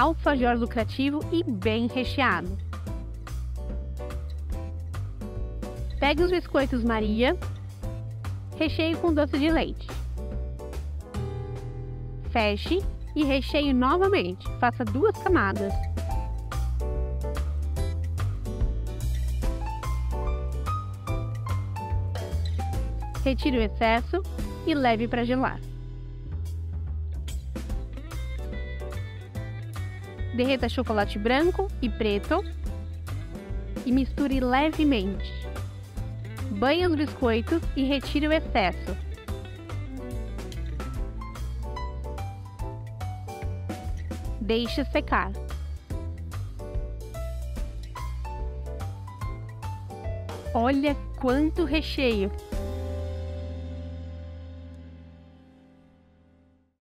alfajor lucrativo e bem recheado. Pegue os biscoitos Maria, recheie com doce de leite. Feche e recheie novamente, faça 2 camadas. Retire o excesso e leve para gelar. Derreta chocolate branco e preto e misture levemente. Banhe os biscoitos e retire o excesso. Deixe secar. Olha quanto recheio!